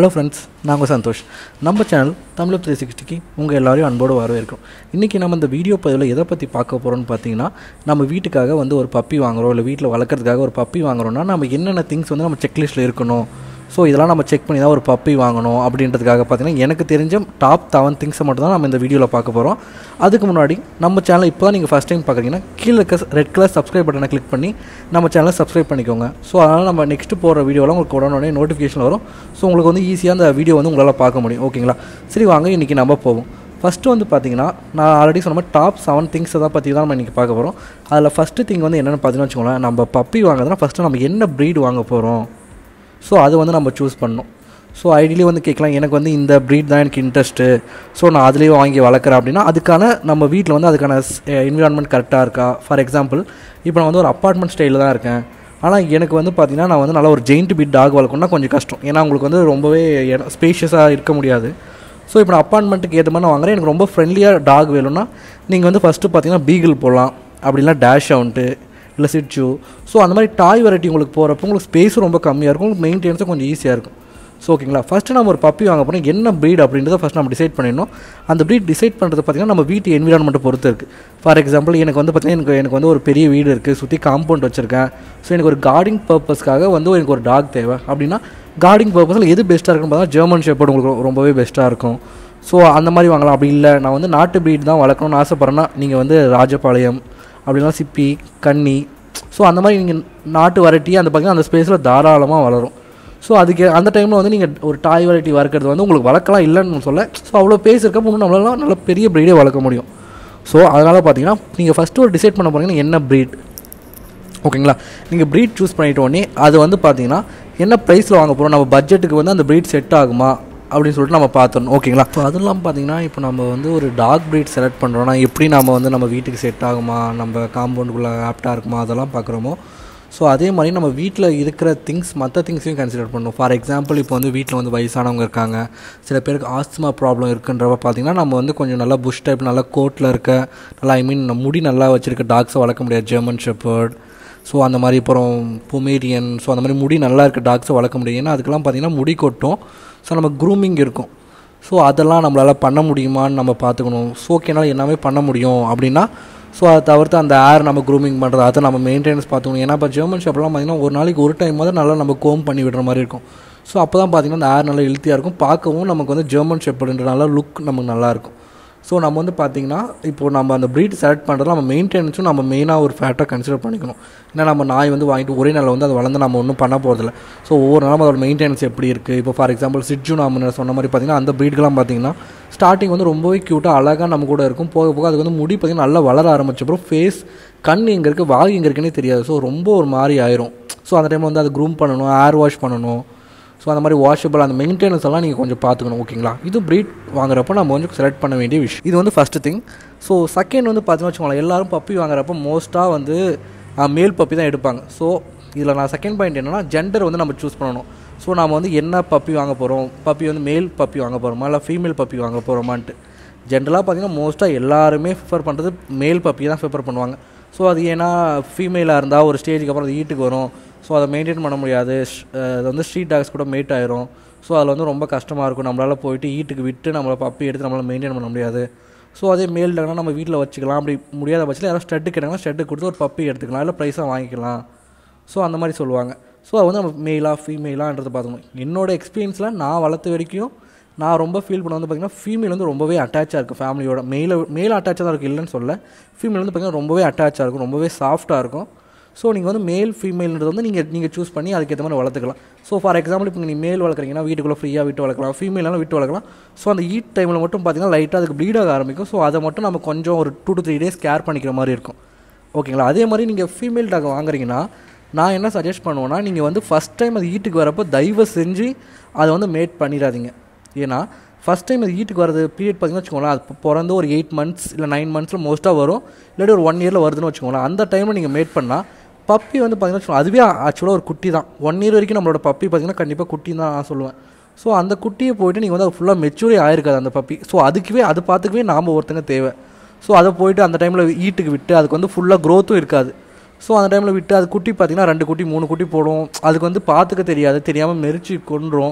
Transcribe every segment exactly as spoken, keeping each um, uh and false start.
Hello friends, நாங்கள் சந்தோஷ். நம்ம channel Tamil three சிக்ஸ்டிக்கு உங்கள் எல்லோரையும் அன்போடு வரவேற்கிறோம். இன்றைக்கி நம்ம இந்த வீடியோ பதிவில் எதை பற்றி பார்க்க போகிறோம்னு பார்த்தீங்கன்னா, நம்ம வீட்டுக்காக வந்து ஒரு பப்பி வாங்குகிறோம், இல்லை வீட்டில் வளர்க்குறதுக்காக ஒரு பப்பி வாங்குகிறோன்னா நம்ம என்னென்ன திங்ஸ் வந்து நம்ம செக்லிஸ்ட்டில் இருக்கணும், ஸோ இதெல்லாம் நம்ம செக் பண்ணி தான் ஒரு பப்பி வாங்கணும் அப்படின்றதுக்காக பார்த்தீங்கன்னா எனக்கு தெரிஞ்ச டாப் செவன் திங்ஸை மட்டும் தான் நம்ம இந்த வீடியோவில் பார்க்க போகிறோம். அதுக்கு முன்னாடி நம்ம சேனலை இப்போ தான் நீங்கள் ஃபஸ்ட் டைம் பார்க்குறீங்கன்னா கீழே இருக்க ரெட் கலர் சப்ஸ்கிரைப் பட்டனை கிளிக் பண்ணி நம்ம சேனலை சப்ஸ்கிரைப் பண்ணிக்கோங்க. ஸோ அதனால் நம்ம நெக்ஸ்ட்டு போகிற வீடியோவில் உங்களுக்கு உடனே நோட்டிஃபிகேஷன் வரும். ஸோ உங்களுக்கு வந்து ஈஸியாக அந்த வீடியோ வந்து உங்களால் பார்க்க முடியும். ஓகேங்களா? சரி, வாங்க இன்றைக்கி நம்ம போவோம். ஃபஸ்ட்டு வந்து பார்த்தீங்கன்னா, நான் ஆல்ரெடி சொன்ன மாதிரி டாப் செவன் திங்ஸை தான் பற்றி தான் நம்ம இன்றைக்கி பார்க்க போகிறோம். அதில் ஃபஸ்ட்டு திங் வந்து என்னென்னு பார்த்தீங்கன்னா வச்சுக்கோங்களேன், நம்ம பப்பி வாங்குறதுனா ஃபஸ்ட்டு நம்ம என்ன ப்ரீட் வாங்க போகிறோம், ஸோ அது வந்து நம்ம சூஸ் பண்ணணும். ஸோ ஐடியலி வந்து கேட்கலாம், எனக்கு வந்து இந்த ப்ரீட் தான் எனக்கு இன்ட்ரெஸ்ட்டு, ஸோ நான் அதுலேயே வாங்கி வளர்க்குறேன் அப்படின்னா அதுக்கான நம்ம வீட்டில் வந்து அதுக்கான என்விரான்மெண்ட் கரெக்டாக இருக்கா. ஃபார் எக்ஸாம்பிள், இப்போ நான் வந்து ஒரு அப்பார்ட்மெண்ட் ஸ்டைலில் தான் இருக்கேன், ஆனால் எனக்கு வந்து பார்த்திங்கன்னா நான் வந்து நல்லா ஒரு ஜெயிண்ட் பீட் டாக் வளர்க்கணும்னா கொஞ்சம் கஷ்டம், ஏன்னா உங்களுக்கு வந்து ரொம்பவே ஸ்பேஷியஸாக இருக்க முடியாது. ஸோ இப்போ நான் அப்பார்ட்மெண்ட்டுக்கு ஏற்ற மாதிரி நான் வாங்குறேன், எனக்கு ரொம்ப ஃப்ரெண்ட்லியாக டாக் வேணும்னா நீங்கள் வந்து ஃபஸ்ட்டு பார்த்தீங்கன்னா பீகிள் போடலாம், அப்படின்னா டேஷ் அவுண்ட்டு இல்லை சிட்சு. ஸோ அந்த மாதிரி டாய் வெரைட்டி உங்களுக்கு போகிறப்போ உங்களுக்கு ஸ்பேஸும் ரொம்ப கம்மியாக இருக்கும், உங்களுக்கு மெயின்டெனன்ஸும் கொஞ்சம் ஈஸியாக இருக்கும். ஸோ ஓகேங்களா, ஃபஸ்ட்டு நம்ம ஒரு பப்பி வாங்க போகிறோம், என்ன ப்ரீட் அப்படின்றத ஃபஸ்ட் நம்ம டிசைட் பண்ணிடணும். அந்த ப்ரீட் டிசைட் பண்ணுறது பார்த்திங்கன்னா நம்ம வீட்டு என்விரான்மெண்ட்டை பொறுத்து இருக்குது. ஃபார் எக்ஸாம்பிள், எனக்கு வந்து பார்த்திங்கன்னா எனக்கு எனக்கு வந்து ஒரு பெரிய வீடு இருக்குது, சுற்றி காம்பவுண்ட் வச்சுருக்கேன். ஸோ எனக்கு ஒரு கார்டிங் பர்பஸ்க்காக வந்து எனக்கு ஒரு டாக் தேவை அப்படின்னா கார்டிங் பர்பஸில் எது பெஸ்ட்டாக இருக்குன்னு பார்த்தா ஜெர்மன் ஷெப்பர்ட் உங்களுக்கு ரொம்பவே பெஸ்ட்டாக இருக்கும். ஸோ அந்த மாதிரி வாங்கலாம். அப்படி இல்லை நான் வந்து நாட்டு ப்ரீட் தான் வளர்க்கணும்னு ஆசைப்பட்றேன்னா நீங்கள் வந்து ராஜபாளையம் அப்படின்னா சிப்பி, கன்னி, ஸோ அந்த மாதிரி நீங்கள் நாட்டு வெரைட்டி அந்த பார்த்திங்கன்னா அந்த ஸ்பேஸில் தாராளமாக வளரும். ஸோ அதுக்கு அந்த டைமில் வந்து நீங்கள் ஒரு டாய் வெரைட்டி வளர்க்குறது வந்து உங்களுக்கு வளர்க்கலாம் இல்லைன்னு சொல்ல. ஸோ அவ்வளோ பேஸ் இருக்க இன்னும் நம்மளால நல்ல பெரிய ப்ரீடே வளர்க்க முடியும். ஸோ அதனால் பார்த்தீங்கன்னா நீங்கள் ஃபஸ்ட்டு ஒரு டிசைட் பண்ண போகிறீங்கன்னா என்ன ப்ரீட். ஓகேங்களா, நீங்கள் ப்ரீட் சூஸ் பண்ணிட்ட உடனே அது வந்து பார்த்தீங்கன்னா என்ன ப்ரைஸில் வாங்க போகிறோம், நம்ம பட்ஜெட்டுக்கு வந்து அந்த ப்ரீட் செட் ஆகுமா அப்படின்னு சொல்லிட்டு நம்ம பார்த்துடணும். ஓகேங்களா, ஸோ அதுவும் இல்லாமல் பார்த்தீங்கன்னா இப்போ நம்ம வந்து ஒரு டாக் ப்ரீட் செலக்ட் பண்ணுறோன்னா எப்படி நம்ம வந்து நம்ம வீட்டுக்கு செட் ஆகுமா, நம்ம காம்பவுண்டுக்குள்ளே ஆப்டாக இருக்குமா அதெல்லாம் பார்க்குறோமோ. ஸோ அதே மாதிரி நம்ம வீட்டில் இருக்கிற திங்ஸ் மற்ற திங்ஸையும் கன்சிடர் பண்ணணும். ஃபார் எக்ஸாம்பிள், இப்போ வந்து வீட்டில் வந்து வயசானவங்க இருக்காங்க, சில பேருக்கு ஆஸ்துமா ப்ராப்ளம் இருக்குன்றப்ப பார்த்திங்கன்னா நம்ம வந்து கொஞ்சம் நல்லா புஷ் டைப் நல்லா கோட்டில் இருக்க நல்லா ஐ மீன் முடி நல்லா வச்சுருக்க டாக்ஸை வளர்க்க முடியாது, ஜெர்மன் ஷெப்பர்ட், ஸோ அந்த மாதிரி அப்புறம் பொமேரியன், ஸோ அந்த மாதிரி முடி நல்லா இருக்க டாக்ஸை வளர்க்க முடியும். ஏன்னா அதுக்கெல்லாம் பார்த்திங்கன்னா முடி கொட்டும், ஸோ நம்ம க்ரூமிங் இருக்கும். ஸோ அதெல்லாம் நம்மளால் பண்ண முடியுமான்னு நம்ம பார்த்துக்கணும். ஸோ ஓகேனால எல்லாமே பண்ண முடியும் அப்படின்னா ஸோ அதை தவிர்த்து அந்த ஏர் நம்ம க்ரூமிங் பண்ணுறது அதை நம்ம மெயின்டெனன்ஸ் பார்த்துக்கணும். ஏன்னா இப்போ ஜெர்மன் ஷெப்பர்ட்லாம் பார்த்திங்கன்னா ஒரு நாளைக்கு ஒரு டைம் வந்து நல்லா நம்ம கோம் பண்ணி விடுற மாதிரி இருக்கும். ஸோ அப்போ தான் பார்த்திங்கன்னா அந்த ஏர் நல்லா ஹெல்த்தியாக இருக்கும், பார்க்கவும் நமக்கு வந்து ஜெர்மன் ஷெப்பர்டுன்றனால லுக் நமக்கு நல்லாயிருக்கும். ஸோ நம்ம வந்து பார்த்திங்கன்னா இப்போது நம்ம அந்த ப்ரீட் செலக்ட் பண்ணுறதுல நம்ம மெயின்டெனன்ஸும் நம்ம மெயினாக ஒரு ஃபேக்டராக கன்சிடர் பண்ணிக்கணும். ஏன்னா நம்ம நாய் வந்து வாங்கிட்டு ஒரே நாளில் வந்து அது வளர்ந்து நம்ம ஒன்றும் பண்ண போகிறதில்ல. ஸோ ஒவ்வொரு நாளும் அதோட மெயின்டெனன்ஸ் எப்படி இருக்குது. இப்போ ஃபார் எக்ஸாம்பிள் சிட்ஜு நாம சொன்ன மாதிரி பார்த்திங்கன்னா அந்த ப்ரீட்கெலாம் பார்த்திங்கன்னா ஸ்டார்டிங் வந்து ரொம்பவே க்யூட்டாக அழகாக நம்ம கூட இருக்கும், போக போக அதுக்கு வந்து முடி பார்த்திங்கன்னா நல்லா வளர ஆரம்பிச்சப்பறம் ஃபேஸ் கண் எங்கே இருக்குது வாய் எங்கே இருக்குன்னே தெரியாது. ஸோ ரொம்ப ஒரு மாதிரி ஆயிரும். ஸோ அந்த டைமில் வந்து அது க்ரூம் பண்ணணும், ஏர் வாஷ் பண்ணணும். ஸோ அந்த மாதிரி வாஷபிள் அந்த மெயின்டெனன்ஸ் எல்லாம் நீங்கள் கொஞ்சம் பார்த்துக்கணும். ஓகேங்களா, இது ப்ரீட் வாங்குறப்போ நம்ம கொஞ்சம் செலக்ட் பண்ண வேண்டிய விஷயம். இது வந்து ஃபஸ்ட்டு திங். ஸோ செகண்ட் வந்து பார்த்தீங்கன்னா வச்சுக்கோங்களேன், எல்லோரும் பப்பி வாங்குறப்போ மோஸ்ட்டாக வந்து மேல் பப்பி தான் எடுப்பாங்க. ஸோ இதில் நான் செகண்ட் பாயிண்ட் என்னென்னா ஜெண்டர் வந்து நம்ம சூஸ் பண்ணணும். ஸோ நம்ம வந்து என்ன பப்பி வாங்க போகிறோம், பப்பி வந்து மேல் பப்பி வாங்க போகிறோமா இல்லை ஃபீமேல் பப்பி வாங்க போகிறோமான்ட்டு. ஜென்ரலாக பார்த்திங்கன்னா மோஸ்ட்டாக எல்லாருமே ப்ரிஃபர் பண்ணுறது மேல் பப்பி தான் ப்ரிஃபர் பண்ணுவாங்க. ஸோ அது ஏன்னா ஃபீமேலாக இருந்தால் ஒரு ஸ்டேஜுக்கு அப்புறம் அது வீட்டுக்கு வரும், ஸோ அதை மெயின்டைன் பண்ண முடியாது, அது வந்து ஸ்ட்ரீட் டாக்ஸ் கூட மேட் ஆயிரும். ஸோ அதில் வந்து ரொம்ப கஷ்டமாக இருக்கும், நம்மளால் போயிட்டு வீட்டுக்கு விட்டு நம்மளை பப்பி எடுத்து நம்மளால் மெயின்டைன் பண்ண முடியாது. ஸோ அதே மேல் டாக்னா நம்ம வீட்டில் வச்சுக்கலாம், அப்படி முடியாத பட்சத்தில் யாராவது ஸ்டட்டு கேட்டாங்கன்னா ஸ்டட்டு கொடுத்து ஒரு பப்பி எடுத்துக்கலாம், இல்லை ப்ரைஸாக வாங்கிக்கலாம். ஸோ அந்த மாதிரி சொல்லுவாங்க. ஸோ அது வந்து நம்ம மெயிலாக ஃபீமேலான்றது பார்த்துக்கணும். என்னோடய எக்ஸ்பீரியன்ஸில் நான் வளர்த்த வரைக்கும் நான் ரொம்ப ஃபீல் பண்ண வந்து பார்த்திங்கன்னா ஃபீமேல் வந்து ரொம்பவே அட்டாச்சாக இருக்குது ஃபேமிலியோட. மெயில மேலே அட்டாச்சாக தான் இருக்குது இல்லைன்னு சொல்ல, ஃபீமேல் வந்து பார்த்திங்கன்னா ரொம்பவே அட்டாச்சாக இருக்கும், ரொம்பவே சாஃப்ட்டாக இருக்கும். ஸோ நீங்கள் வந்து மேல் ஃபீமேல்ன்றது வந்து நீங்கள் நீங்கள் சூஸ் பண்ணி அதுக்கேற்ற மாதிரி வளர்த்துக்கலாம். ஸோ ஃபார் எக்ஸாம்பிள், இப்போ நீங்கள் மேல் வளர்க்குறீங்கன்னா வீட்டுக்குள்ளே ஃப்ரீயாக விட்டு வளர்க்கலாம், ஃபீமேலாலும் விட்டு வளர்க்கலாம். ஸோ அந்த ஈட் டைமில் மட்டும் பார்த்திங்கன்னா லைட்டாக அதுக்கு ப்ளீட் ஆக ஆரம்பிக்கும். ஸோ அதை மட்டும் நம்ம கொஞ்சம் ஒரு two to three days care பண்ணிக்கிற மாதிரி இருக்கும். ஓகேங்களா, அதே மாதிரி நீங்கள் ஃபீமேல் டாக் வாங்குறீங்கன்னா நான் என்ன சஜஸ்ட் பண்ணுவேன்னா, நீங்கள் வந்து ஃபஸ்ட் டைம் அது வீட்டுக்கு வரப்போ தயவு செஞ்சு அதை வந்து மேட் பண்ணிடாதீங்க. ஏன்னா ஃபஸ்ட் டைம் அது வீட்டுக்கு வரது பீரியட் பார்த்திங்கன்னா வச்சுக்கோங்களேன், அது பிறந்து ஒரு எயிட் மந்த்ஸ் இல்லை நைன் மந்த்ஸில் மோஸ்ட்டாக வரும், இல்லாட்டி ஒரு ஒன் இயரில் வருதுன்னு வச்சுக்கோங்களேன். அந்த டைமில் நீங்கள் மேட் பண்ணால் பப்பி வந்து பார்த்திங்கன்னா அதுவே ஆக்சுவலாக ஒரு குட்டி தான். ஒன் இயர் வரைக்கும் நம்மளோட பப்பி பார்த்திங்கன்னா கண்டிப்பாக குட்டி தான் நான் சொல்லுவேன். ஸோ அந்த குட்டியை போய்ட்டு நீங்கள் வந்து அது ஃபுல்லாக மெச்சூரே ஆயிருக்காது அந்த பப்பி. ஸோ அதுக்குவே அது பார்த்துக்கவே நாம் ஒருத்தங்க தேவை. ஸோ அதை போய்ட்டு அந்த டைமில் வீட்டுக்கு விட்டு அதுக்கு வந்து ஃபுல்லாக க்ரோத்தும் இருக்காது. ஸோ அந்த டைமில் விட்டு அது குட்டி பார்த்திங்கன்னா ரெண்டு குட்டி மூணு குட்டி போடும், அதுக்கு வந்து பார்த்துக்க தெரியாது, தெரியாமல் மெரிச்சு கொண்டுரும்.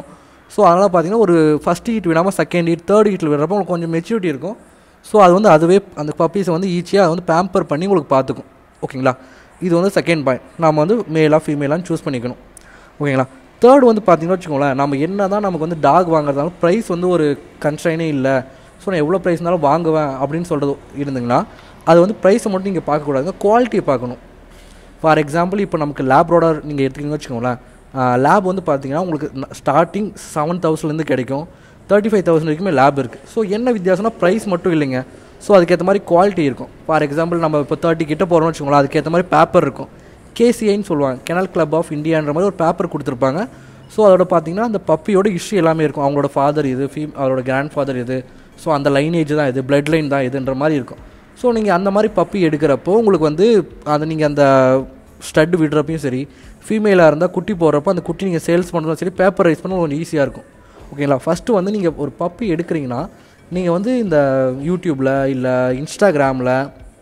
ஸோ அதனால் பார்த்தீங்கன்னா ஒரு ஃபஸ்ட் ஹீட் விடாமல் செகண்ட் ஹீட் தேர்ட் ஹீட்டில் விடுறப்போ உங்களுக்கு கொஞ்சம் மெச்சூரிட்டி இருக்கும். ஸோ அது வந்து அதுவே அந்த பப்பீஸை வந்து ஈஸியாக அதை வந்து பேம்பர் பண்ணி உங்களுக்கு பார்த்துக்கும். ஓகேங்களா, இது வந்து செகண்ட் பாயிண்ட். நம்ம வந்து மேலாக ஃபீமேலான்னு சூஸ் பண்ணிக்கணும். ஓகேங்களா, தேர்ட் வந்து பார்த்தீங்கன்னா வச்சுக்கோங்களேன், நம்ம என்ன தான் நமக்கு வந்து டாக் வாங்குறதாலும் ப்ரைஸ் வந்து ஒரு கன்ஸ்ட்ரைனே இல்லை. ஸோ நான் எவ்வளோ ப்ரைஸ் இருந்தாலும் வாங்குவேன் அப்படின்னு சொல்கிறது இருந்துங்கன்னா அது வந்து ப்ரைஸை மட்டும் நீங்கள் பார்க்கக்கூடாதுங்க, குவாலிட்டியை பார்க்கணும். ஃபார் எக்ஸாம்பிள் இப்போ நமக்கு லேப்ரோடர் நீங்கள் எடுத்துக்கிங்கன்னு வச்சுக்கோங்களேன், லேப் வந்து பார்த்தீங்கன்னா உங்களுக்கு ஸ்டார்டிங் செவன் தௌசண்ட்லேருந்து கிடைக்கும், தேர்ட்டி ஃபைவ் தௌசண்ட் வரைக்குமே லேப் இருக்குது. ஸோ என்ன வித்தியாசம்னா ப்ரைஸ் மட்டும் இல்லைங்க, ஸோ அதுக்கேற்ற மாதிரி குவாலிட்டி இருக்கும். ஃபார் எக்ஸாம்பிள் நம்ம இப்போ தேர்ட்டி கிட்ட போகிறோம்னு வச்சுக்கோங்களேன், அதுக்கேற்ற மாதிரி பேப்பர் இருக்கும். கேசிஐன்னு சொல்லுவாங்க, கெனல் கிளப் ஆஃப் இந்தியான்ற மாதிரி ஒரு பேப்பர் கொடுத்துருப்பாங்க. ஸோ அதோட பார்த்தீங்கன்னா அந்த பப்பியோட ஹிஸ்ட்ரி எல்லாமே இருக்கும். அவங்களோட ஃபாதர் இது, ஃபீம் அவரோட கிராண்ட் ஃபாதர் இது, ஸோ அந்த லைனேஜ் தான் இது, பிளட் லைன் தான் இதுன்ற மாதிரி இருக்கும். ஸோ நீங்கள் அந்த மாதிரி பப்பி எடுக்கிறப்போ உங்களுக்கு வந்து அதை நீங்கள் அந்த ஸ்டட் விடுறப்பையும் சரி, ஃபீமேலாக இருந்தால் குட்டி போடுறப்போ அந்த குட்டி நீங்கள் சேல்ஸ் பண்ணுறதும் சரி, பேப்பர் ரைஸ் பண்ண கொஞ்சம் ஈஸியாக இருக்கும். ஓகேங்களா, ஃபஸ்ட்டு வந்து நீங்கள் ஒரு பப்பி எடுக்கிறீங்கன்னா நீங்கள் வந்து இந்த யூடியூப்பில் இல்லை இன்ஸ்டாகிராமில்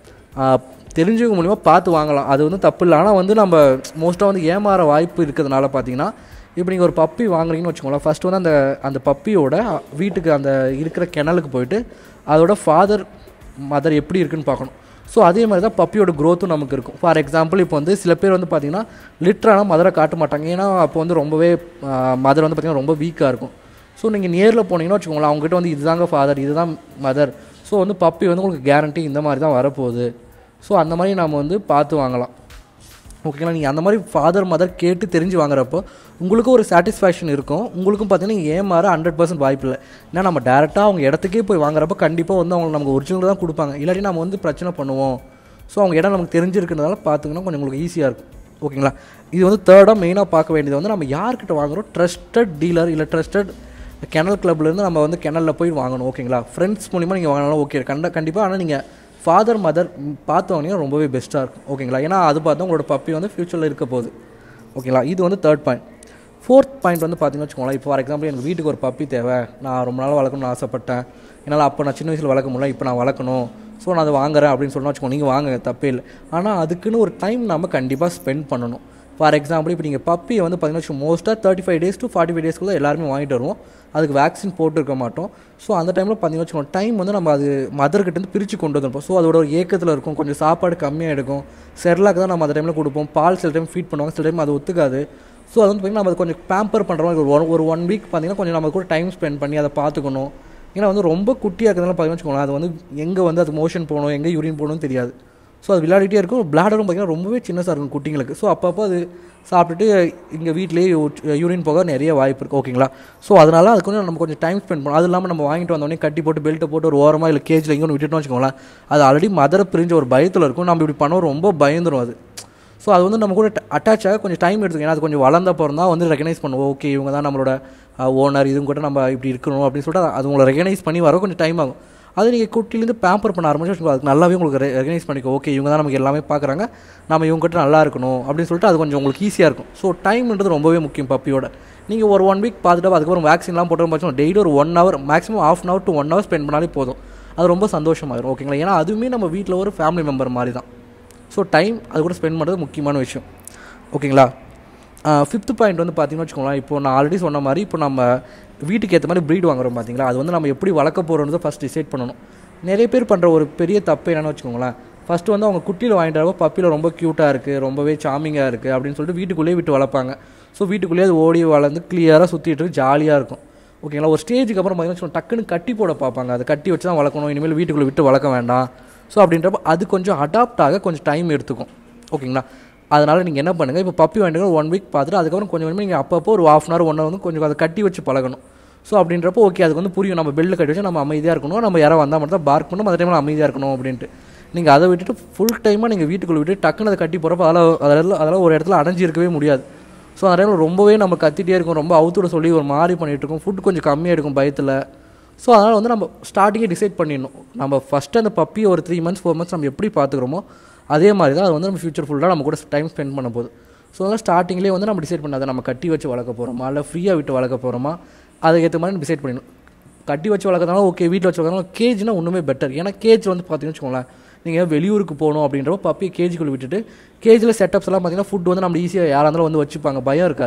தெரிஞ்சவங்க மூலிமா பார்த்து வாங்கலாம், அது வந்து தப்பு இல்லை. ஆனால் வந்து நம்ம மோஸ்ட்டாக வந்து ஏமாற வாய்ப்பு இருக்கிறதுனால பார்த்தீங்கன்னா, இப்போ நீங்கள் ஒரு பப்பி வாங்குறீங்கன்னு வச்சுக்கோங்களேன், ஃபஸ்ட்டு வந்து அந்த அந்த பப்பியோட வீட்டுக்கு அந்த இருக்கிற கிணலுக்கு போயிட்டு அதோட ஃபாதர் மதர் எப்படி இருக்குன்னு பார்க்கணும். ஸோ அதே மாதிரி தான் பப்பியோட க்ரோத்தும் நமக்கு இருக்கும். ஃபார் எக்ஸாம்பிள் இப்போ வந்து சில பேர் வந்து பார்த்திங்கன்னா லிட்டரான மதரை காட்ட மாட்டாங்க, ஏன்னா அப்போ வந்து ரொம்பவே மதர் வந்து பார்த்திங்கன்னா ரொம்ப வீக்காக இருக்கும். ஸோ நீங்கள் நேரில் போனீங்கன்னா வச்சுக்கோங்களேன், அவங்ககிட்ட வந்து இதுதாங்க ஃபாதர், இதுதான் மதர், ஸோ வந்து பப்பி வந்து உங்களுக்கு கேரண்டி இந்த மாதிரி தான் வரப்போகுது. ஸோ அந்த மாதிரி நாம் வந்து பார்த்து வாங்கலாம். ஓகேங்களா, நீங்கள் அந்த மாதிரி ஃபாதர் மதர் கேட்டு தெரிஞ்சு வாங்குறப்போ உங்களுக்கும் ஒரு சாட்டிஸ்ஃபேக்ஷன் இருக்கும். உங்களுக்கும் பார்த்தீங்கன்னா ஏமாற ஹண்ட்ரட் பர்சன்ட் வாய்ப்பு இல்லை. ஏன்னா நம்ம டேரெக்டாக அவங்க இடத்துக்கே போய் வாங்குறப்போ கண்டிப்பாக வந்து அவங்க நமக்கு ஒரிஜினல் தான் கொடுப்பாங்க, இல்லாட்டி நம்ம வந்து பிரச்சனை பண்ணுவோம். ஸோ அவங்க இடம் நமக்கு தெரிஞ்சிருக்கிறதுனால பார்த்துங்கன்னா கொஞ்சம் உங்களுக்கு ஈஸியாக இருக்கும். ஓகேங்களா, இது வந்து தேர்டாக மெயினாக பார்க்க வேண்டியது வந்து நம்ம யார்கிட்ட வாங்குகிறோம், ட்ரஸ்டட் டீலர் இல்லை ட்ரஸ்டட் கெனல் கிளப்லேருந்து நம்ம வந்து கெனலில் போய் வாங்கணும். ஓகேங்களா, ஃப்ரெண்ட்ஸ் மூலிமா நீங்கள் வாங்கினாலும் ஓகே கண்ட கண்டிப்பாக. ஆனால் நீங்கள் ஃபாதர் மதர் பார்த்து வாங்கினீங்கன்னா ரொம்பவே பெஸ்ட்டாக இருக்கும். ஓகேங்களா, ஏன்னா அது பார்த்தா உங்களோட பப்பி வந்து ஃப்யூச்சரில் இருக்க போகுது. ஓகேங்களா, இது வந்து தேர்ட் பாயிண்ட். ஃபோர்த் பாயிண்ட் வந்து பார்த்தீங்கன்னு வச்சுக்கோங்களேன், இப்போ ஃபார் எக்ஸாம்பிள் எனக்கு வீட்டுக்கு ஒரு பப்பி தேவை, நான் ரொம்ப நாள் வளர்க்கணும்னு ஆசைப்பட்டேன், என்னால் அப்போ நான் சின்ன வயசில் வளர்க்க முடியல, இப்போ நான் வளர்க்கணும், ஸோ நான் அதை வாங்குறேன் அப்படின்னு சொன்னால் வச்சுக்கோங்க, நீங்கள் வாங்க தப்பே இல்லை. ஆனால் அதுக்குன்னு ஒரு டைம் நம்ம கண்டிப்பாக ஸ்பெண்ட் பண்ணணும். ஃபார் எக்ஸாம்பிள் இப்போ நீங்கள் பப்பியை வந்து பார்த்தீங்கன்னா மோஸ்ட்டாக thirty five days to forty five டேஸ்க்குள்ளே எல்லாருமே வாங்கிட்டு வருவோம், அதுக்கு வேக்சின் போட்டுருக்க மாட்டோம். ஸோ அந்த டைமில் பார்த்தீங்கன்னா வச்சுக்கோங்க டைம் வந்து நம்ம அது மதர்கிட்டேருந்து பிரித்து கொண்டு வந்துருப்போம். ஸோ அதோட ஒரு ஏக்கத்தில் இருக்கும், கொஞ்சம் சாப்பாடு கம்மியாக எடுக்கும், செர்லாக்கு தான் நம்ம அந்த டைமில் கொடுப்போம், பால் சில டைம் ஃபீட் பண்ணுவாங்க, சில டைம் அது ஒத்துக்காது. ஸோ அது வந்து பார்த்திங்கன்னா நம்ம அதை கொஞ்சம் பேம்பர் பண்ணுற மாதிரி ஒரு ஒரு ஒன் வீக் பார்த்திங்கன்னா கொஞ்சம் நம்ம கூட டைம் ஸ்பெண்ட் பண்ணி அதை பார்த்துக்கணும். ஏன்னா வந்து ரொம்ப குட்டியாக இருக்கிறதுனால பார்த்தீங்கன்னா வச்சுக்கோங்களேன், அது வந்து எங்கே வந்து அது மோஷன் போகணும், எங்கே யூரின் போகணும்னு தெரியாது. ஸோ அது விளையாடிட்டே இருக்கும். பிளாடரும் பார்த்திங்கன்னா ரொம்பவே சின்னதாக இருக்கும் குட்டிங்களுக்கு. ஸோ அப்பப்போ அது சாப்பிட்டுட்டு இங்கே வீட்டிலேயே யூரின் போக நிறைய வாய்ப்பு இருக்குது. ஓகேங்களா, ஸோ அதனால் அதுக்கு கொஞ்சம் நம்ம கொஞ்சம் டைம் ஸ்பெண்ட் பண்ணணும். அது இல்லாமல் நம்ம வாங்கிட்டு வந்தோடனே கட்டி போட்டு பெல்ட்டை போட்டு ஒரு ஓரமாக இல்லை கேஜில் எங்கே விட்டுட்டோம்னு வச்சுக்கோங்களேன், அது ஆல்ரெடி மதரை பிரிஞ்ச ஒரு பயத்தில் இருக்கும், நம்ம இப்படி பண்ண ரொம்ப பயந்துடும் அது. ஸோ அது வந்து நம்ம கூட அட்டாச் ஆக கொஞ்சம் டைம் எடுத்துக்கும். ஏன்னா அது கொஞ்சம் வளர்ந்த அப்புறம் தான் வந்து ரெகனைஸ் பண்ணுவோம், ஓகே இவங்க தான் நம்மளோட ஓனர், இதுவும் கூட நம்ம இப்படி இருக்கணும் அப்படின்னு சொல்லிட்டு அது உங்களை ரெகனைஸ் பண்ணி வர கொஞ்சம் டைம் ஆகும். அது நீங்கள் குட்டிலேருந்து பேம்பர் பண்ண ஆரம்பிச்சு அதுக்கு நல்லாவே உங்களுக்கு ரெகனைஸ் பண்ணிக்கோ, ஓகே இவங்க தான் நமக்கு எல்லாமே பார்க்குறாங்க, நம்ம இவங்ககிட்ட நல்லா இருக்கணும் அப்படின்னு சொல்லிட்டு அது கொஞ்சம் உங்களுக்கு ஈஸியாக இருக்கும். ஸோ டைம்ன்றது ரொம்பவே முக்கியம் பப்பியோட. நீங்கள் ஒரு ஒன் வீக் பார்த்துட்டு அதுக்கப்புறம் வேக்சின்லாம் போட்டு பார்த்தோம் டெய்லி ஒரு one hour maximum half an hour to one hour spend பண்ணாலே போதும், அது ரொம்ப சந்தோஷமாயிரும். ஓகேங்களா, ஏன்னா அதுவுமே நம்ம வீட்டில் ஒரு ஃபேமிலி மெம்பர் மாதிரி தான். ஸோ டைம் அது கூட ஸ்பெண்ட் பண்ணுறது முக்கியமான விஷயம். ஓகேங்களா, ஃபிஃப்த் பாயிண்ட் வந்து பார்த்தீங்கன்னா வச்சுக்கோங்களேன், இப்போ நான் ஆல்ரெடி சொன்ன மாதிரி இப்போ நம்ம வீட்டுக்கு ஏற்ற மாதிரி ப்ரீட் வாங்குறோம் பார்த்தீங்களா, அது வந்து நம்ம எப்படி வளர்க்க போகிறோன்னு ஃபஸ்ட் டிசைட் பண்ணணும். நிறைய பேர் பண்ணுற ஒரு பெரிய தப்பு என்னென்னு வச்சுக்கோங்களேன், ஃபஸ்ட்டு வந்து அவங்க குட்டியில் வாங்கிட்டு வரப்போ பப்பியில் ரொம்ப க்யூட்டாக இருக்குது, ரொம்பவே சாமிங்காக இருக்குது அப்படின்னு சொல்லிட்டு வீட்டுக்குள்ளேயே விட்டு வளர்ப்பாங்க. ஸோ வீட்டுக்குள்ளேயே அது ஓடி வளர்ந்து கிளியராக சுற்றிட்டு ஜாலியாக இருக்கும். ஓகேங்களா, ஒரு ஸ்டேஜுக்கு அப்புறம் பார்த்தீங்கன்னா டக்குன்னு கட்டி போட பார்ப்பாங்க, அதை கட்டி வச்சு தான் வளர்க்கணும், இனிமேல் வீட்டுக்குள்ளே விட்டு வளர்க்க வேண்டாம். ஸோ அப்படின்றப்ப அது கொஞ்சம் அடாப்ட் ஆக கொஞ்சம் டைம் எடுத்துக்கும். ஓகேங்களா, அதனால் நீங்கள் என்ன பண்ணுங்கள், இப்போ பப்பி வாங்கிட்டு ஒன் வீக் பார்த்துட்டு அதுக்கப்புறம் கொஞ்சம் கொஞ்சம் நீங்கள் அப்பப்போ ஒரு half an hour one hour வந்து கொஞ்சம் அதை கட்டி வச்சு பழகணும். ஸோ அப்படின்றப்போ ஓகே அதுக்கு வந்து புரியும், நம்ம பெல்லில் கட்டி வச்சு நம்ம அமைதியாக இருக்கணும், நம்ம யாராவது வந்தால் மட்டும் தான் பார்க் பண்ணணும், அந்த டைமில் அமைதியாக இருக்கணும் அப்படின்ட்டு. நீங்கள் அதை விட்டுட்டு ஃபுல் டைமாக நீங்கள் வீட்டுக்குள்ளே விட்டு டக்குன்னு அதை கட்டி போகிறப்போ அதெல்லாம் அதெல்லாம் அதெல்லாம் ஒரு இடத்துல அடைஞ்சி இருக்கவே முடியாது. ஸோ அந்த டைமில் ரொம்பவே நம்ம கத்திட்டே இருக்கும், ரொம்ப அவுத்துட சொல்லி ஒரு மாதிரி பண்ணிகிட்டு இருக்கும், ஃபுட் கொஞ்சம் கம்மியாக இருக்கும் பயத்தில். ஸோ அதனால் வந்து நம்ம ஸ்டார்டிங்கே டிசைட் பண்ணிடணும், நம்ம ஃபஸ்ட்டு அந்த பப்பி ஒரு த்ரீ மந்த்ஸ் ஃபோர் மந்த்ஸ் நம்ம எப்படி பார்த்துக்கிறோமோ அதே மாதிரி தான் அது வந்து நம்ம ஃபியூச்சர் ஃபுல்லாக நம்ம கூட டைம் ஸ்பெண்ட் பண்ண போகுது. ஸோ அதனால் ஸ்டார்டிங்லேயே வந்து நம்ம டிசைட் பண்ணாத நம்ம கட்டி வச்சு வளர்க்க போகிறோமா இல்லை ஃப்ரீயாக விட்டு வளர்க்க போகிறோமா அதுக்கேற்ற மாதிரி டிசைட் பண்ணிடணும். கட்டி வச்சு வளர்க்கறதுனால ஓகே, வீட்டில் வச்சு வளர்க்கறதுனால கேஜ்னா ஒன்றுமே பெட்டர். ஏன்னா கேஜ் வந்து பார்த்தீங்கன்னு வச்சுக்கோங்களேன், நீங்கள் வெளியூருக்கு போகணும் அப்படின்றப்ப பப்பி கேஜுக்குள்ளே விட்டுட்டு கேஜில் செட்டப்ஸ் எல்லாம் பார்த்தீங்கன்னா ஃபுட் வந்து நம்ம ஈஸியாக யாராக இருந்தாலும் வந்து வச்சுப்பாங்க, பயம் இருக்காது.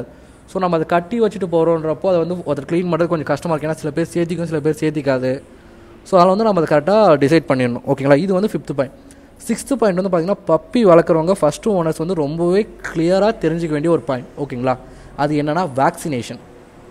ஸோ நம்ம அதை கட்டி வச்சுட்டு போகிறோன்றப்போ அதை வந்து ஒருத்தர் க்ளீன் பண்ணுறது கொஞ்சம் கஷ்டமாக இருக்குது. ஏன்னா சில பேர் சேர்த்திக்கும் சில பேர் சேர்த்திக்காது. ஸோ அதில் வந்து நம்ம அதை கரெக்டாக டிசைட் பண்ணிடணும். ஓகேங்களா, இது வந்து ஃபிஃப்த்து பாயிண்ட். சிக்ஸ்த்து பாயிண்ட் வந்து பார்த்திங்கன்னா பப்பி வளர்க்குறவங்க ஃபஸ்ட்டு ஓனர்ஸ் வந்து ரொம்பவே கிளியராக தெரிஞ்சிக்க வேண்டிய ஒரு பாயிண்ட். ஓகேங்களா, அது என்னென்னா வேக்சினேஷன்.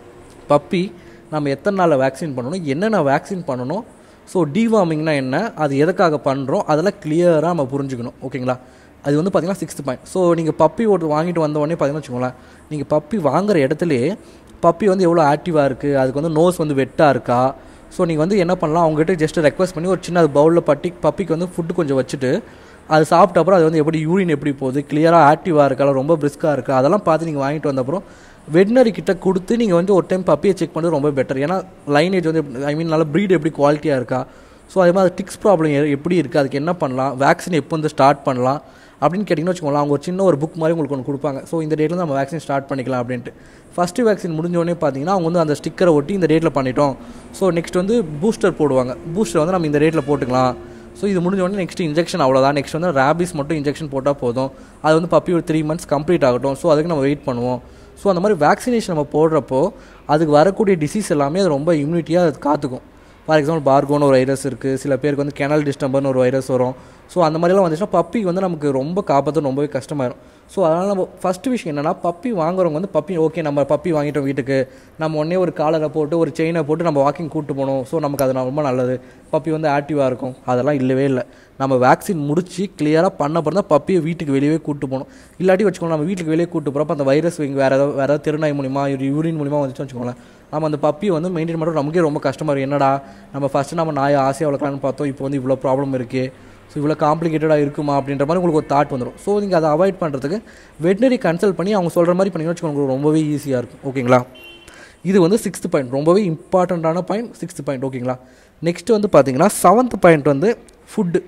பப்பி நம்ம எத்தனை நாளில் வேக்சின் பண்ணணும், என்னென்ன வேக்சின் பண்ணணும், ஸோ டிவார்மிங்னா என்ன, அது எதுக்காக பண்ணுறோம், அதெல்லாம் கிளியராக நம்ம புரிஞ்சுக்கணும். ஓகேங்களா, அது வந்து பார்த்திங்கன்னா சிக்ஸ்த் பாயிண்ட். ஸோ நீங்கள் பப்பி ஓட்டு வாங்கிட்டு வந்த உடனே பார்த்திங்கன்னா வச்சுக்கோங்களேன், நீங்கள் பப்பி வாங்குகிற இடத்துலையே பப்பி வந்து எவ்வளோ ஆக்டிவாக இருக்குது, அதுக்கு வந்து நோஸ் வந்து வெட்டாக இருக்கா. ஸோ நீங்கள் வந்து என்ன பண்ணலாம், அவங்ககிட்ட ஜஸ்ட் ரெக்வஸ்ட் பண்ணி ஒரு சின்ன பவுலில் பட்டி பப்பிக்கு வந்து ஃபுட்டு கொஞ்சம் வச்சுட்டு அது சாப்பிட்ட அப்புறம் அது வந்து எப்படி யூரின் எப்படி போகுது, கிளியராக ஆக்டிவாக இருக்கா, ரொம்ப பிரிஸ்காக இருக்கா, அதெல்லாம் பார்த்து நீங்கள் வாங்கிட்டு வந்தப்பறம் வெட்டினரி கிட்ட கொடுத்து நீங்கள் வந்து ஒரு டைம் பப்பியை செக் பண்ணுறது ரொம்ப பெட்டர். ஏன்னா லைனேஜ் வந்து ஐ மீன் நல்ல ப்ரீட் எப்படி குவாலிட்டியாக இருக்கா, ஸோ அதே மாதிரி டிக்ஸ் ப்ராப்ளம் எப்படி இருக்குது, அதுக்கு என்ன பண்ணலாம், வேக்சின் எப்போ வந்து ஸ்டார்ட் பண்ணலாம் அப்படின்னு கேட்டிங்கன்னா வச்சுக்கோங்களேன், அவங்க ஒரு சின்ன ஒரு புக் மாதிரி உங்களுக்கு ஒன்று கொடுப்பாங்க. ஸோ இந்த டேட்டில் நம்ம வேக்சின் ஸ்டார்ட் பண்ணிக்கலாம் அப்படின்ட்டு. ஃபஸ்ட்டு வேக்சின் முடிஞ்சோடனே பார்த்தீங்கன்னா அவங்க வந்து அந்த ஸ்டிக்கரை ஒட்டி இந்த டேட்டில் பண்ணிட்டோம், ஸோ நெக்ஸ்ட் வந்து பூஸ்டர் போடுவாங்க. பூஸ்டர் வந்து நம்ம இந்த டேட்டில் போட்டுக்கலாம். ஸோ இது முடிஞ்சோடனே நெக்ஸ்ட் இன்ஜெக்ஷன் அவ்வளோதான். நெக்ஸ்ட் வந்து ரேபிஸ் மட்டும் இன்ஜெக்ஷன் போட்டால் போதும். அது வந்து பப்பி ஒரு த்ரீ மந்த்ஸ் கம்ப்ளீட் ஆகட்டும். ஸோ அதுக்கு நம்ம வெயிட் பண்ணுவோம். ஸோ அந்த மாதிரி வேக்சினேஷன் நம்ம போடுறப்போ அதுக்கு வரக்கூடிய டிசீஸ் எல்லாமே அது ரொம்ப இம்யூனிட்டியாக அது காத்துக்கும். ஃபார் எக்ஸாம்பிள் பார்கோன்னு ஒரு வைரஸ் இருக்குது, சில பேருக்கு வந்து கெனல் டிஸ்டம்பர்னு ஒரு வைரஸ் வரும். ஸோ அந்த மாதிரிலாம் வந்துச்சுன்னா பப்பி வந்து நமக்கு ரொம்ப காப்பாற்ற ரொம்பவே கஷ்டமாயிடும். ஸோ அதனால் நம்ம ஃபஸ்ட்டு விஷயம் என்னென்னா, பப்பி வாங்குறவங்க வந்து பப்பி ஓகே நம்ம பப்பி வாங்கிட்டோம் வீட்டுக்கு, நம்ம உடனே ஒரு காலரை போட்டு ஒரு செயினை போட்டு நம்ம வாக்கிங் கூப்பிட்டு போகணும், ஸோ நமக்கு அது ரொம்ப நல்லது, பப்பி வந்து ஆக்டிவாக இருக்கும், அதெல்லாம் இல்லவே இல்லை. நம்ம வேக்சின் முடிச்சு கிளியராக பண்ண பிறந்தா பப்பியை வீட்டுக்கு வெளியே கூப்பிட்டு போகணும். இல்லாட்டி வச்சுக்கோங்க, நம்ம வீட்டுக்கு வெளியே கூப்பிட்டு போகிறப்ப அந்த வைரஸ் இங்கே வேறு ஏதாவது வேறு ஏதாவது திருநாய் மூலிமா யூரின் மூலிமா வந்துச்சு வச்சுக்கோங்களேன், நம்ம அந்த பப்பியை வந்து மெயின்டைன் பண்ணுறது நமக்கே ரொம்ப கஷ்டமாக இருக்கும். என்னடா நம்ம ஃபஸ்ட்டு நம்ம நாயை ஆசையாக வளர்க்கலான்னு பார்த்தோம், இப்போ வந்து இவ்வளோ ப்ராப்ளம் இருக்குது, ஸோ இவ்வளோ காம்ப்ளிகேட்டடாக இருக்குமா அப்படின்ற மாதிரி உங்களுக்கு ஒரு தாட் வந்துடும். ஸோ நீங்கள் அதை அவாய்ட் பண்ணுறதுக்கு வெட்டினரி கன்சல்ட் பண்ணி அவங்க சொல்கிற மாதிரி பண்ணிங்கன்னு வச்சுக்கோங்க, உங்களுக்கு ரொம்பவே ஈஸியாக இருக்கும். ஓகேங்களா, இது வந்து சிக்ஸ்த் பாயிண்ட், ரொம்பவே இம்பார்ட்டண்ட்டான பாயிண்ட், சிக்ஸ்த் பாயிண்ட். ஓகேங்களா, நெக்ஸ்ட்டு வந்து பார்த்தீங்கன்னா செவன்த் பாயிண்ட் வந்து ஃபுட்டு.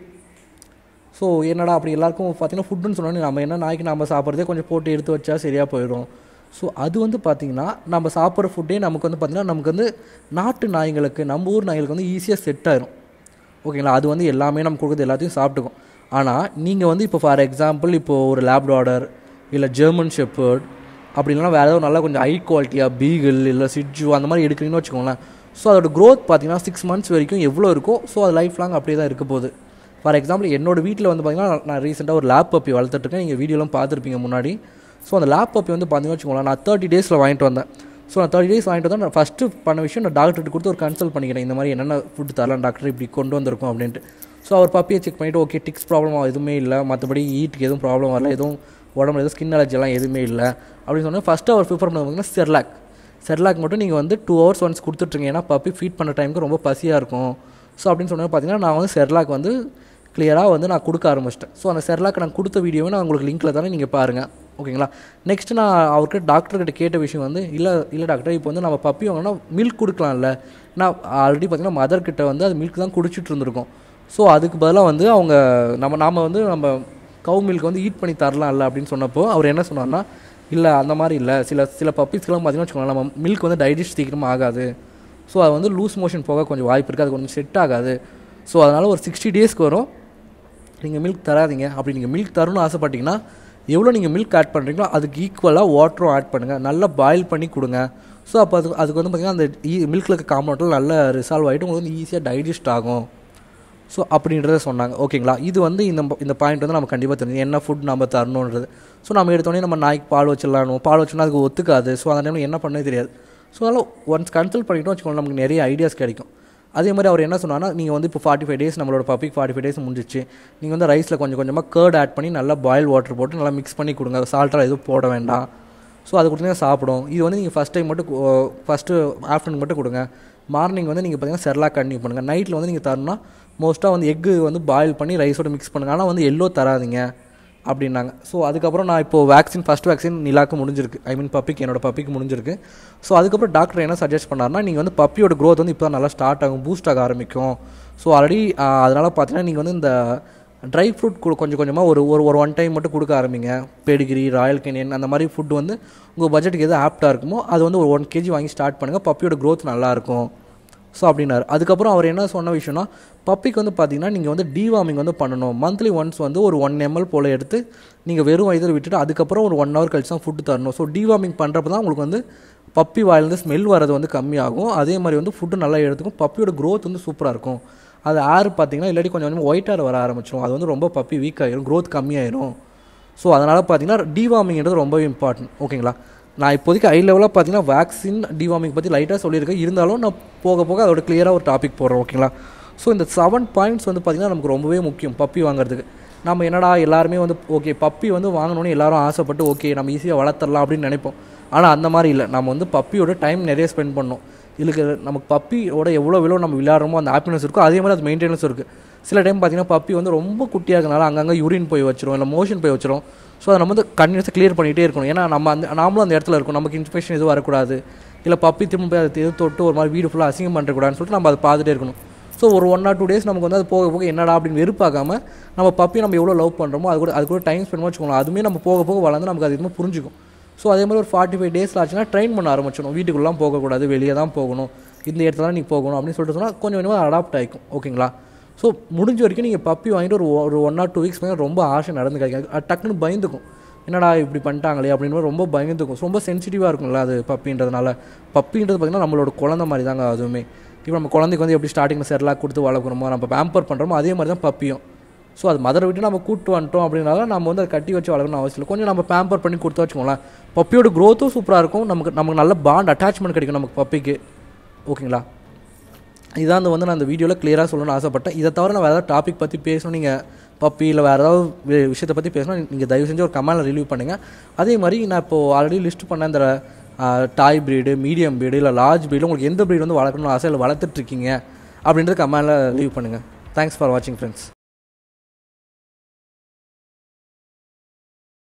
ஸோ என்னடா அப்படி எல்லாருக்கும் பார்த்தீங்கன்னா ஃபுட்டுன்னு சொன்னோன்னே நம்ம என்ன நாய்க்கு நம்ம சாப்பிட்றதே கொஞ்சம் போட்டு எடுத்து வச்சா சரியாக போயிடும். ஸோ அது வந்து பார்த்திங்கன்னா நம்ம சாப்பிட்ற ஃபுட்டே நமக்கு வந்து பார்த்திங்கன்னா நமக்கு வந்து நாட்டு நாய்களுக்கு நம்ம ஊர் நாய்களுக்கு வந்து ஈஸியாக செட் ஆயிரும். ஓகேங்களா, அது வந்து எல்லாமே நம்ம கொடுக்குறது எல்லாத்தையும் சாப்பிட்டுக்கும். ஆனால் நீங்கள் வந்து இப்போ ஃபார் எக்ஸாம்பிள் இப்போது ஒரு லேப்டாடர் இல்லை ஜெர்மன் ஷெப்பர்ட் அப்படி இல்லைனா வேறு ஏதாவது நல்லா கொஞ்சம் ஹை குவாலிட்டியாக பீகிள் இல்லை சிட்ஜு அந்த மாதிரி எடுக்கிறீங்கன்னு வச்சுக்கோங்களேன். ஸோ அதோட க்ரோத் பார்த்திங்கன்னா சிக்ஸ் மந்த்ஸ் வரைக்கும் எவ்வளோ இருக்கோ ஸோ அது லைஃப் லாங் அப்படியே தான் இருக்க போகுது. ஃபார் எக்ஸாம்பிள் என்னோடய வீட்டில் வந்து பார்த்திங்கன்னா நான் ரீசெண்டாக ஒரு லேப் பப்பி வளர்த்துட்ருக்கேன், நீங்கள் வீடியோலாம் பார்த்துருப்பீங்க முன்னாடி. ஸோ அந்த லேப் பப்பி வந்து பார்த்தீங்கன்னு வச்சுக்கோங்களேன், நான் தேர்ட்டி டேஸில் வாங்கிட்டு வந்தேன். ஸோ நான் தேர்ட்டி டேஸ் வாங்கிட்டு வந்தேன். நான் ஃபஸ்ட்டு பண்ண விஷயம் நான் டாக்டர்கிட்ட கொடுத்து ஒரு கன்சல்ட் பண்ணிக்கிறேன், இந்த மாதிரி என்னென்ன ஃபுட் தரலாம் டாக்டர் இப்படி கொண்டு வந்திருக்கும் அப்படின்ட்டு. ஸோ அவர் பப்பியை செக் பண்ணிவிட்டு ஓகே டிக்ஸ் ப்ராப்ளம் எதுவுமே இல்லை, மற்றபடி ஈட்டுக்கு எதுவும் ப்ராப்ளம் வரல, எதுவும் உடம்புல எதுவும் ஸ்கின் அலர்ஜிலாம் எதுவுமே இல்லை அப்படின்னு சொன்னால் ஃபஸ்ட்டு அவர் ப்ரிஃபர் பண்ண பார்த்தீங்கன்னா செர்லாக். செர்லாக் மட்டும் நீங்கள் வந்து டூ ஹவர்ஸ் ஒன்ஸ் கொடுத்துட்ருங்க, ஏன்னா பப்பி ஃபீட் பண்ண டைமுக்கு ரொம்ப பசியாக இருக்கும். ஸோ அப்படின்னு சொன்னால் பார்த்தீங்கன்னா நான் வந்து செர்லாக் வந்து கிளியராக வந்து நான் கொடுக்க ஆரம்பிச்சிட்டேன். ஸோ அந்த செர்லாக் நான் கொடுத்த வீடியோவை நான் உங்களுக்கு லிங்க்கில் தானே நீங்கள் பாருங்கள். ஓகேங்களா, நெக்ஸ்ட்டு நான் அவர்கிட்ட டாக்டர்கிட்ட கேட்ட விஷயம் வந்து இல்லை இல்லை டாக்டர் இப்போ வந்து நம்ம பப்பி வாங்கினா மில்க் கொடுக்கலாம்ல, நான் ஆல்ரெடி பார்த்திங்கன்னா மதர்கிட்ட வந்து அது மில்க் தான் குடிச்சிட்டு இருந்திருக்கோம். ஸோ அதுக்கு பதிலாக வந்து அவங்க நம்ம நாம் வந்து நம்ம கவு மில்க் வந்து ஈட் பண்ணி தரலாம்ல அப்படின்னு சொன்னப்போ அவர் என்ன சொன்னார்னா, இல்லை அந்த மாதிரி இல்லை, சில சில பப்பீஸ்க்கெலாம் பார்த்திங்கன்னா வச்சுக்கோங்களேன் நம்ம மில்க் வந்து டைஜஸ்ட் சீக்கிரமாக ஆகாது, ஸோ அது வந்து லூஸ் மோஷன் போக கொஞ்சம் வாய்ப்பு இருக்குது, அது கொஞ்சம் செட் ஆகாது. ஸோ அதனால் ஒரு சிக்ஸ்டி டேஸ்க்கு வரும் நீங்கள் மில்க் தராதிங்க. அப்படி நீங்கள் மில்க் தரணும்னு ஆசைப்பட்டீங்கன்னா எவ்வளோ நீங்கள் மில்க் ஆட் பண்ணுறீங்களோ அதுக்கு ஈக்குவலாக வாட்டரும் ஆட் பண்ணுங்கள், நல்லா பாயில் பண்ணி கொடுங்க. ஸோ அப்போ அது அதுக்கு வந்து பார்த்திங்கன்னா அந்த ஈ மில்கில் இருக்க காம்பவுண்டில் நல்லா ரிசால்வ் ஆகிட்டு உங்களுக்கு வந்து ஈஸியாக டைஜஸ்ட் ஆகும். ஸோ அப்படின்றத சொன்னாங்க. ஓகேங்களா, இது வந்து இந்த இந்த பாயிண்ட் வந்து நம்ம கண்டிப்பாக தெரிஞ்சு என்ன ஃபுட் நம்ம தரணுன்றது. ஸோ நம்ம எடுத்தோடனே நம்ம நாய்க்கு பால் வச்சிடலாம், பால் வச்சோன்னா அதுக்கு ஒத்துக்காது. ஸோ அந்த டைமில் என்ன பண்ணவே தெரியாது. ஸோ அதனால் ஒன்ஸ் கன்சல்ட் பண்ணிட்டோம் வச்சுக்கோங்க, நமக்கு நிறைய ஐடியாஸ் கிடைக்கும். அதே மாதிரி அவர் என்ன சொன்னார்னா, நீங்கள் வந்து இப்போ ஃபார்ட்டி ஃபைவ் டேஸ் நம்மளோட பப்பிக்கு ஃபார்ட்டி ஃபைவ் டேஸ் முடிஞ்சிச்சு, நீங்கள் வந்து ரைஸில் கொஞ்சம் கொஞ்சமாக கர்ட் ஆட் பண்ணி நல்லா பாயில் வாட்டர் போட்டு நல்லா மிக்ஸ் பண்ணி கொடுங்க, சால்ட்டாக எதுவும் போட வேண்டாம். ஸோ அது கொடுத்தீங்கன்னா சாப்பிடும். இது வந்து நீங்கள் ஃபஸ்ட் டைம் மட்டும் ஃபஸ்ட்டு ஆஃப்டர்நூன் மட்டும் கொடுங்க. மார்னிங் வந்து நீங்கள் பார்த்தீங்கன்னா செர்லாக் கண்டினியூ பண்ணுங்கள். நைட்டில் வந்து நீங்கள் தரணும்னா மோஸ்ட்டாக வந்து எக்கு வந்து பாயில் பண்ணி ரைஸோட மிக்ஸ் பண்ணுங்கள், ஆனால் வந்து எல்லோ தராதிங்க அப்படின்னாங்க. ஸோ அதுக்கப்புறம் நான் இப்போது வேக்சின் ஃபஸ்ட் வேக்சின் நிலாக்கு முடிஞ்சிருக்கு, ஐ மீன் பப்பிக்கு என்னோடய பப்பிக்கு முடிஞ்சிருக்கு. ஸோ அதுக்கப்புறம் டாக்டர் என்ன சஜஸ்ட் பண்ணார்னா, நீங்கள் வந்து பப்பியோட க்ரோத் வந்து இப்போ தான் நல்லா ஸ்டார்ட் ஆகும், பூஸ்ட் ஆக ஆரம்பிக்கும். ஸோ ஆல்ரெடி அதனால் பார்த்தீங்கன்னா நீங்கள் வந்து இந்த ட்ரை ஃப்ரூட் கொஞ்சம் கொஞ்சமாக ஒரு ஒரு ஒரு ஒன் டைம் மட்டும் கொடுக்க ஆரம்பிங்க. பெடிகிரி, ராயல் கேனியன் அந்த மாதிரி ஃபுட் வந்து உங்கள் பட்ஜெட்டுக்கு எது ஆப்டாக இருக்குமோ அது வந்து ஒரு ஒன் கேஜி வாங்கி ஸ்டார்ட் பண்ணுங்கள், பப்பியோட க்ரோத் நல்லாயிருக்கும் ஸோ அப்படின்னாரு. அதுக்கப்புறம் அவர் என்ன சொன்ன விஷயம்னா, பப்பிக்கு வந்து பார்த்தீங்கன்னா நீங்கள் வந்து டிவார்மிங் வந்து பண்ணணும். மந்த்லி ஒன்ஸ் வந்து ஒரு ஒன் எம்எல் போல் எடுத்து நீங்கள் வெறும் வயதில் விட்டுட்டு அதுக்கப்புறம் ஒரு ஒன் ஹவர் கழிச்சு தான் ஃபுட்டு தரணும். ஸோ டிவார்மிங் பண்ணுறப்ப தான் உங்களுக்கு வந்து பப்பி வாயிலேருந்து ஸ்மெல் வரது வந்து கம்மியாகும். அதே மாதிரி வந்து ஃபுட்டு நல்லா எடுத்துக்கும். பப்பியோட க்ரோத் வந்து சூப்பராக இருக்கும். அது ஏர் பார்த்தீங்கன்னா இல்லாட்டி கொஞ்சம் கொஞ்சம் ஒயிட் ஹேர் வர ஆரம்பிச்சிடும். அது வந்து ரொம்ப பப்பி வீக் ஆகிடும், க்ரோத் கம்மியாயிடும். ஸோ அதனால் பார்த்தீங்கன்னா டிவார்மிங்கிறது ரொம்ப இம்பார்ட்டன்ட். ஓகேங்களா? நான் இப்போதைக்கு ஹை லெவலாக பார்த்தீங்கன்னா வேக்சின் டிவார்மிங் பற்றி லைட்டாக சொல்லியிருக்கேன். இருந்தாலும் நான் போக போக அதோட கிளியராக ஒரு டாபிக் போடுறேன். ஓகேங்களா? ஸோ இந்த செவன் பாயிண்ட்ஸ் வந்து பார்த்திங்கன்னா நமக்கு ரொம்பவே முக்கியம் பப்பி வாங்குறதுக்கு. நம்ம என்னடா எல்லாருமே வந்து ஓகே பப்பி வந்து வாங்கணும்னு எல்லாரும் ஆசைப்பட்டு ஓகே நம்ம ஈஸியாக வளர்த்துடலாம் அப்படின்னு நினைப்போம். ஆனால் அந்த மாதிரி இல்லை. நம்ம வந்து பப்பியோட டைம் நிறைய ஸ்பெண்ட் பண்ணணும். இதுக்கு நமக்கு பப்பியோட எவ்வளோ எவ்வளோ நம்ம விளையாடுறோமோ அந்த ஹாப்பினஸ் இருக்கும். அதே மாதிரி அது மெயின்டெனன்ஸ் இருக்குது. சில டைம் பார்த்திங்கன்னா பப்பி வந்து ரொம்ப குட்டியாக இருக்கனால அங்கங்கே யூரின் போய் வச்சிரும், இல்லை மோஷன் போய் வச்சிரும். ஸோ அதை நம்ம வந்து கண்டினியூஸாக கிளியர் பண்ணிகிட்டே இருக்கணும். ஏன்னா நம்ம அந்த நாமளும் அந்த இடத்துல இருக்கும். நமக்கு இன்ஃபெக்ஷன் எதுவும் வரக்கூடாது, இல்லை பப்பி திரும்ப போய் அதை எது தொட்டு ஒரு மாதிரி வீடு ஃபுல்லாக அசிங்கம் பண்ணுறக்கூடாதுன்னு சொல்லிட்டு நம்ம அதை பார்த்துட்டே இருக்கணும். ஸோ ஒரு ஒன் ஆர் டூ டேஸ் நமக்கு வந்து அது போக போக என்னடா அப்படின்னு வெறுப்பாக்காமல் நம்ம பப்பி நம்ம எவ்வளோ லவ் பண்ணுறோமோ அது கூட அது கூட டைம் ஸ்பெண்ட் வச்சுக்கணும். அதுவுமே நம்ம போக போக வளர்ந்து நமக்கு அது எதுவுமே புரிஞ்சுக்கும். ஸோ அதே மாதிரி ஒரு ஃபார்ட்டி ஃபைவ் டேஸில் ஆச்சுன்னா ட்ரெயின் பண்ண ஆரம்பிச்சிடும். வீட்டுக்குள்ளலாம் போகக்கூடாது, வெளியே தான் போகணும், இந்த இடத்துல தான் நீங்கள் போகணும் அப்படின்னு சொல்லிட்டு சொன்னால் கொஞ்சம் கொஞ்சமாக அடாப்ட் ஆகிக்கும். ஓகேங்களா? ஸோ முடிஞ்ச வரைக்கும் நீங்கள் பப்பி வாங்கிட்டு ஒரு ஒரு ஒன் ஆர் டூ வீக்ஸ் மேலே ரொம்ப ஆசை நடந்து கிடைக்காது. அது டக்குன்னு பயந்துக்கும். என்னடா இப்படி பண்ணிட்டாங்களே அப்படின்னு ரொம்ப பயந்துக்கும். ரொம்ப சென்சிட்டிவாக இருக்கும்ல அது பப்பின்றதுனால. பப்பின்றது பார்த்திங்கன்னா நம்மளோட குழந்தை மாதிரி தாங்க அதுவுமே. இப்போ நம்ம குழந்தைக்கு வந்து எப்படி ஸ்டார்டிங்கில் செர்லாக் கொடுத்து வளர்க்குறோமோ, நம்ம பேம்பர் பண்ணுறோமோ அதே மாதிரி தான் பப்பியும். ஸோ அது மதரை விட்டு நம்ம கூப்பிட்டு வந்துட்டோம் அப்படின்னால நம்ம வந்து அதை கட்டி வச்சு வளர்க்கணும் அவசியம் இல்லை. கொஞ்சம் நம்ம பேம்பர் பண்ணி கொடுத்து வச்சுக்கோங்களேன். பப்பியோட க்ரோத்தும் சூப்பராக இருக்கும். நமக்கு நமக்கு நல்ல பாண்ட் அட்டாச்மெண்ட் கிடைக்கும் நமக்கு பப்பிக்கு. ஓகேங்களா? இதான் வந்து நான் அந்த வீடியோவில் கிளியராக சொல்லணும்னு ஆசைப்பட்டேன். இதை தவிர நான் வேறு ஏதாவது டாபிக் பற்றி பேசணும், நீங்கள் பப்பி இல்லை வேறு ஏதாவது விஷயத்தை பற்றி பேசணும், நீங்கள் தயவு செஞ்சு ஒரு கமெண்டில் ரிலீவ் பண்ணுங்கள். அதே மாதிரி நான் இப்போது ஆல்ரெடி லிஸ்ட் பண்ண இந்த டாய் ப்ரீடு, மீடியம் ப்ரீடு இல்லை லார்ஜ் ப்ரீடு உங்களுக்கு எந்த ப்ரீடு வந்து வளர்க்கணும்னு ஆசை இல்லை வளர்த்துட்ருக்கீங்க அப்படின்றது கமெண்டில் லீவ் பண்ணுங்கள். தேங்க்ஸ் ஃபார் வாட்சிங் ஃப்ரெண்ட்ஸ்.